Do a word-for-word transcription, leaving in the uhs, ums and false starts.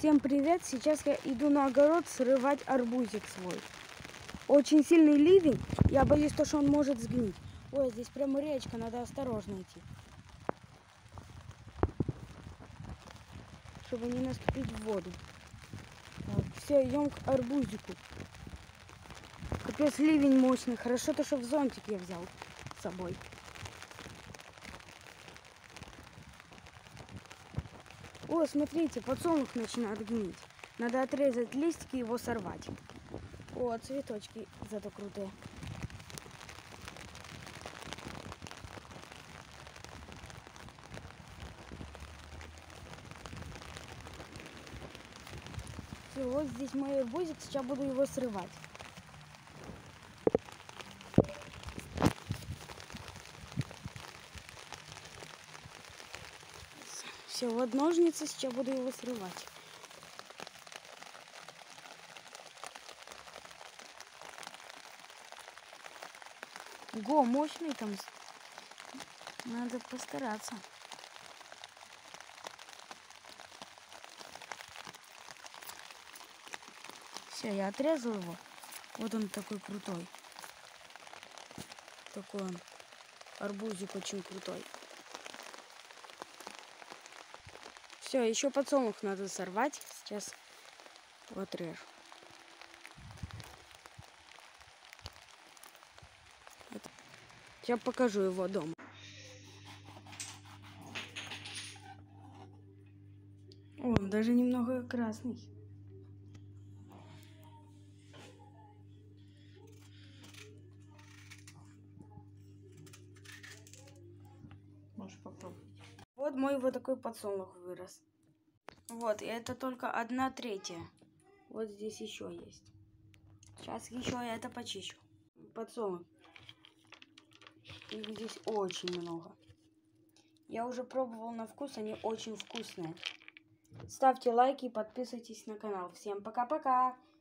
Всем привет! Сейчас я иду на огород срывать арбузик свой. Очень сильный ливень, я боюсь, что он может сгнить. Ой, здесь прямо речка, надо осторожно идти, чтобы не наступить в воду. Так, все, идем к арбузику. Капец, ливень мощный. Хорошо то, что в зонтик я взял с собой. О, смотрите, подсолнух начинает гнить. Надо отрезать листики и его сорвать. О, цветочки зато крутые. Все, вот здесь мой арбузик, сейчас буду его срывать. Все, вот ножницы, сейчас буду его срывать. Го, мощный там. Надо постараться. Все, я отрезал его. Вот он такой крутой. Такой он. Арбузик очень крутой. Все, еще подсолнух надо сорвать. Сейчас вот режу. Сейчас покажу его дома. О, он даже немного красный. Можешь попробовать. Вот мой вот такой подсолнух вырос. Вот, и это только одна третья. Вот здесь еще есть. Сейчас еще я это почищу. Подсолнух. Их здесь очень много. Я уже пробовал на вкус, они очень вкусные. Ставьте лайки и подписывайтесь на канал. Всем пока-пока!